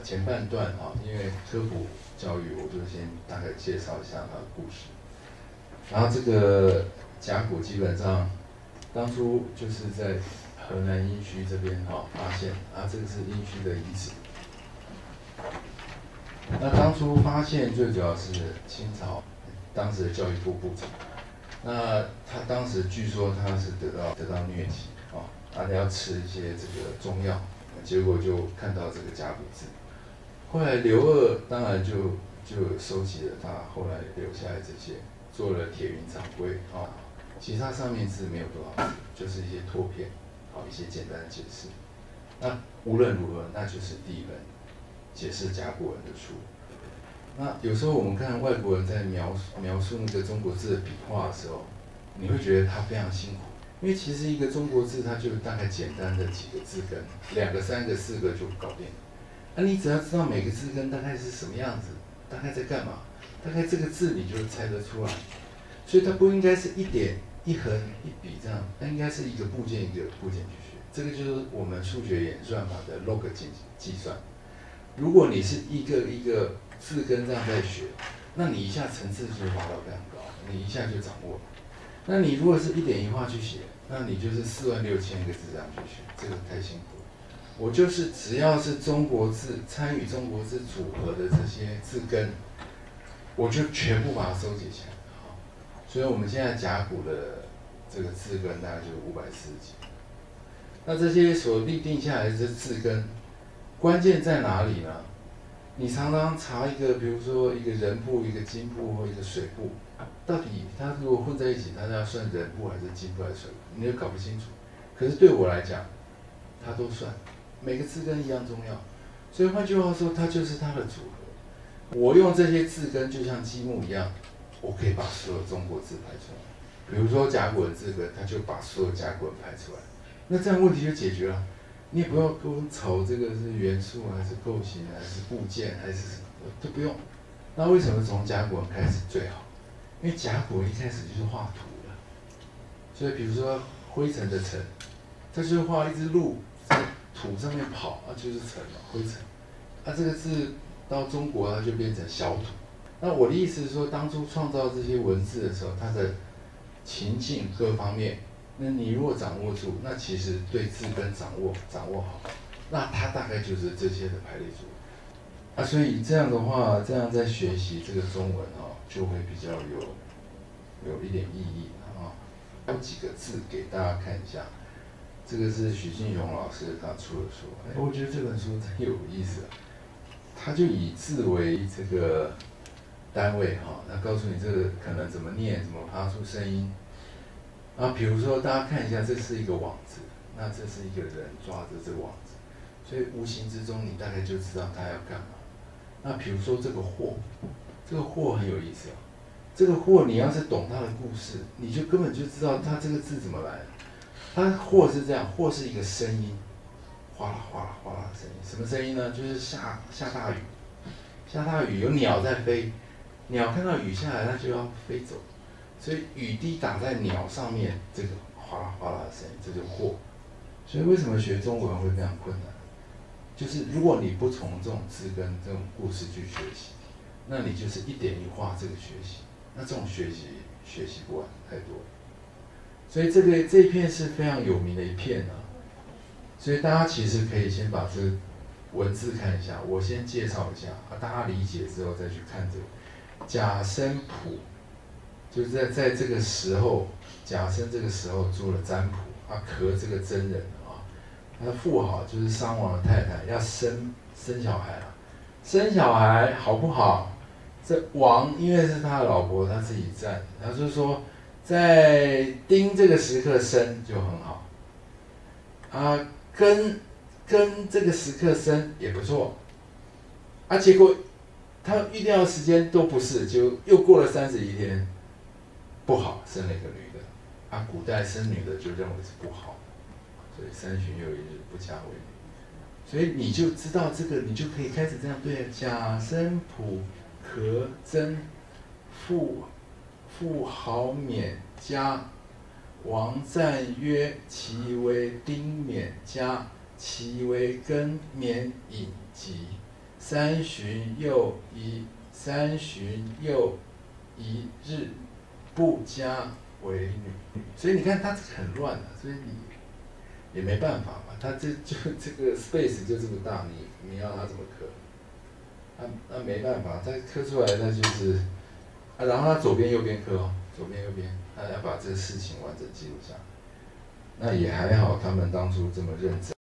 前半段啊，因为科普教育，我就先大概介绍一下它的故事。然后这个甲骨基本上当初就是在河南殷墟这边发现啊，这个是殷墟的遗址。那当初发现最主要是清朝当时的教育部部长，那他当时据说他是得到疟疾他要吃一些这个中药，结果就看到这个甲骨字。后来刘鹗当然就收集了他后来留下来这些，做了铁云掌柜其实它上面字没有多少字，就是一些拓片一些简单的解释。那无论如何，那就是第一本解释甲骨文的书。那有时候我们看外国人在描述那个中国字的笔画的时候，你会觉得他非常辛苦，因为其实一个中国字它就大概简单的几个字根，2个、3个、4个就搞定了。那你只要知道每个字根大概是什么样子，大概在干嘛，大概这个字你就猜得出来。所以它不应该是一点一横一笔这样，它应该是一个部件一个部件去学。这个就是我们数学演算法的 log 计算。如果你是一个一个字根这样在学，那你一下层次就拉到非常高，你一下就掌握了。那你如果是一点一画去写，那你就是46000个字这样去学，这个太辛苦了。我就是只要是中国字参与中国字组合的这些字根，我就全部把它收集起来。所以我们现在甲骨的这个字根大概就540几。那这些所立定下来的这字根，关键在哪里呢？你常常查一个，比如说一个人部、一个金部或一个水部，到底它如果混在一起，它是要算人部还是金部还是水部，你也搞不清楚。可是对我来讲，它都算，每个字根一样重要。所以换句话说，它就是它的组合。我用这些字根就像积木一样，我可以把所有中国字排出来。比如说甲骨文字根，它就把所有甲骨文排出来。那这样问题就解决了。你也不要跟我吵这个是元素还是构型还是部件还是什么，都不用。那为什么从甲骨文开始最好？因为甲骨文一开始就是画图的，所以比如说灰尘的尘，它就是画一只鹿在土上面跑，就是尘嘛，灰尘。这个字到中国它就变成小土。那我的意思是说，当初创造这些文字的时候，它的情境各方面，那你如果掌握住，那其实对字根掌握好，那它大概就是这些的排列组合。所以这样的话，这样在学习这个中文就会比较有一点意义有几个字给大家看一下，这个是许晋荣老师他出的书，我觉得这本书真有意思他就以字为这个单位那告诉你这个可能怎么念，怎么发出声音。比如说大家看一下，这是一个网子，那这是一个人抓着这个网子，所以无形之中你大概就知道他要干嘛。那比如说这个祸，这个祸很有意思这个祸你要是懂它的故事，你就根本就知道它这个字怎么来的。它祸是这样，祸是一个声音，哗啦哗啦哗啦的声音。什么声音呢？就是下大雨，下大雨有鸟在飞，鸟看到雨下来，它就要飞走。所以雨滴打在鸟上面，这个哗啦哗啦的声音，这就祸。所以为什么学中文会非常困难？就是如果你不从这种字根、这种故事去学习，那你就是一点一画这个学习，那这种学习不完太多了。所以这一片是非常有名的一片所以大家其实可以先把这个文字看一下，我先介绍一下大家理解之后再去看这个甲申卜。就是在这个时候，甲申这个时候做了占卜克这个真人他的富豪就是商王的太太要生小孩生小孩好不好？这王因为是他的老婆，他自己占，他就说在丁这个时刻生就很好跟这个时刻生也不错结果他预料的时间都不是，就又过了31天。不好，生了一个女的古代生女的就认为是不好的，所以3旬又1日，不嫁为女。所以你就知道这个，你就可以开始这样对甲申卜克真富豪免家王占曰其为丁免家，其为庚免乙己， 三旬又一日，不加为女。所以你看他这个很乱的，所以你也没办法嘛。他这个 space 就这么大，你要他怎么刻？那没办法，他刻出来那就是然后他左边右边刻哦，左边右边，他要把这个事情完整记录下来。那也还好，他们当初这么认真。